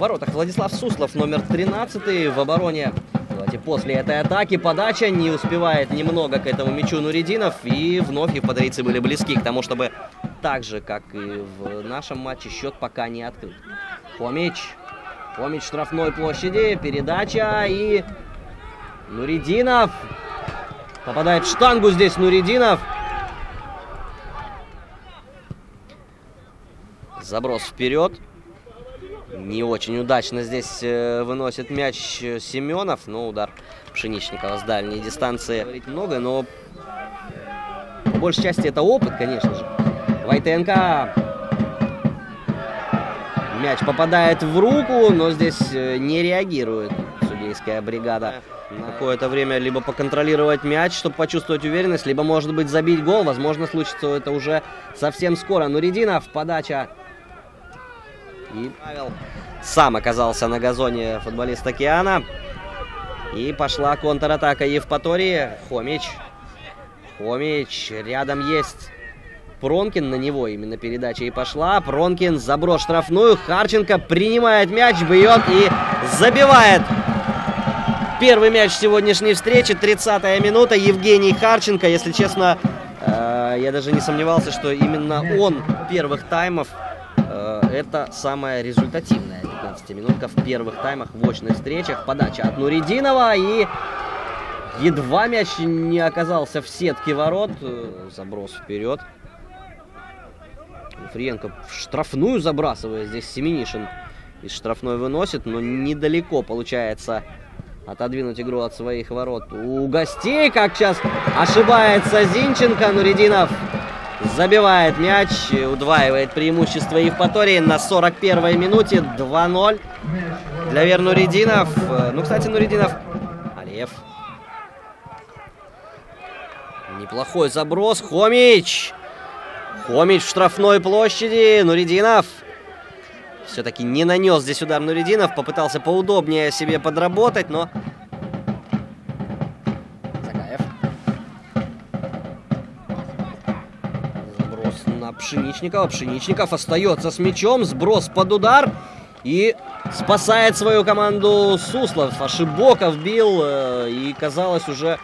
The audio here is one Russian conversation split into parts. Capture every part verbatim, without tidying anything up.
воротах Владислав Суслов, номер тринадцатый, в обороне. Давайте после этой атаки подача, не успевает немного к этому мячу Нуридинов, и вновь евпаторийцы были близки к тому, чтобы так же, как и в нашем матче, счет пока не открыт. Хомич, Хомич в штрафной площади, передача, и Нуридинов попадает в штангу здесь Нуридинов. Заброс вперед. Не очень удачно здесь э, выносит мяч Семенов, но удар Пшеничникова с дальней дистанции. Говорить много, но по большей части это опыт, конечно же. Войтенко. Мяч попадает в руку, но здесь э, не реагирует судейская бригада. На какое-то время либо поконтролировать мяч, чтобы почувствовать уверенность, либо, может быть, забить гол. Возможно, случится это уже совсем скоро. Нуридинов, подача. И Павел сам оказался на газоне, футболист Океана. И пошла контратака Евпатории. Хомич. Хомич. Рядом есть Пронкин. На него именно передача и пошла. Пронкин, заброс штрафную. Харченко принимает мяч, бьет и забивает. Первый мяч сегодняшней встречи. тридцатая минута. Евгений Харченко. Если честно, э, я даже не сомневался, что именно он первых таймов. Это самая результативная пятнадцатиминутка в первых таймах в очных встречах. Подача от Нуридинова, и едва мяч не оказался в сетке ворот. Заброс вперед. Фриенко в штрафную забрасывает. Здесь Семенишин из штрафной выносит, но недалеко получается отодвинуть игру от своих ворот. У гостей, как сейчас ошибается Зинченко, Нуридинов забивает мяч, удваивает преимущество Евпатории на сорок первой минуте. два ноль для Вер Нуридинов. Ну, кстати, Нуридинов... Алиев. Неплохой заброс. Хомич. Хомич в штрафной площади. Нуридинов. Все-таки не нанес здесь удар Нуридинов. Попытался поудобнее себе подработать, но... Пшеничникова. Пшеничников остается с мячом. Сброс под удар. И спасает свою команду Суслов. Ашибоков бил. И казалось уже...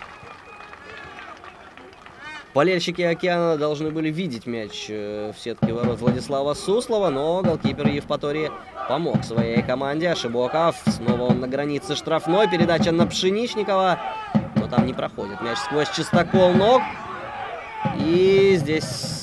Болельщики Океана должны были видеть мяч в сетке ворот Владислава Суслова. Но голкипер Евпатории помог своей команде. Ашибоков. Снова он на границе штрафной. Передача на Пшеничникова. Но там не проходит мяч сквозь чистокол ног. И здесь...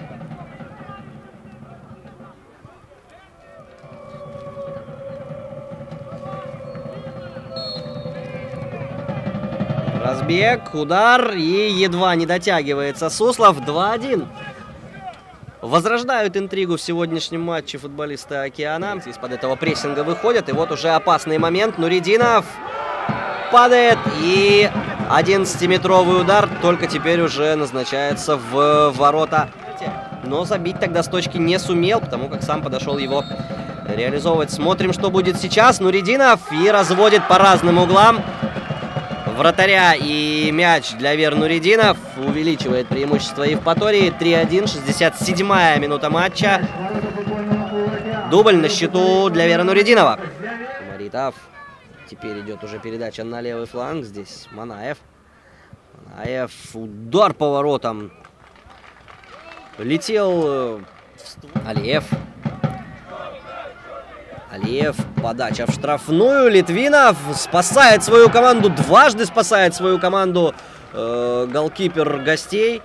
Разбег, удар, и едва не дотягивается Суслов. два один. Возрождают интригу в сегодняшнем матче футболисты Океана. Из-под этого прессинга выходят, и вот уже опасный момент. Нуридинов падает, и одиннадцатиметровый удар только теперь уже назначается в ворота. Но забить тогда с точки не сумел, потому как сам подошел его реализовывать. Смотрим, что будет сейчас. Нуридинов и разводит по разным углам вратаря, и мяч для Вер Нуридинов увеличивает преимущество Евпатории. три один, шестьдесят седьмая минута матча. Дубль на счету для Вера Нуридинова. Маритов. Теперь идет уже передача на левый фланг. Здесь Манаев. Манаев. Удар по воротам. Летел Алиев. Алиев, подача в штрафную. Литвинов спасает свою команду, дважды спасает свою команду э, голкипер гостей.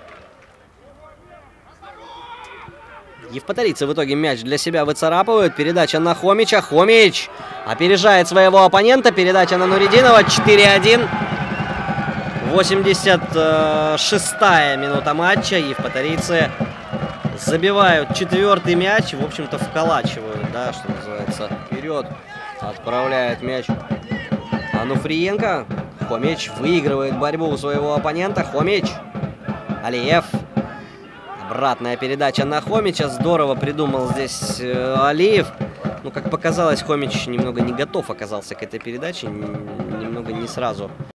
Евпаторийцы в итоге мяч для себя выцарапывают. Передача на Хомича. Хомич опережает своего оппонента. Передача на Нуридинова. четыре один. восемьдесят шестая минута матча. Евпаторийцы забивают четвертый мяч. В общем-то, вколачивают, да, что называется. Вперед отправляет мяч Ануфриенко. Хомич выигрывает борьбу у своего оппонента. Хомич. Алиев. Обратная передача на Хомича. Здорово придумал здесь э, Алиев. Ну, как показалось, Хомич немного не готов оказался к этой передаче. Немного не сразу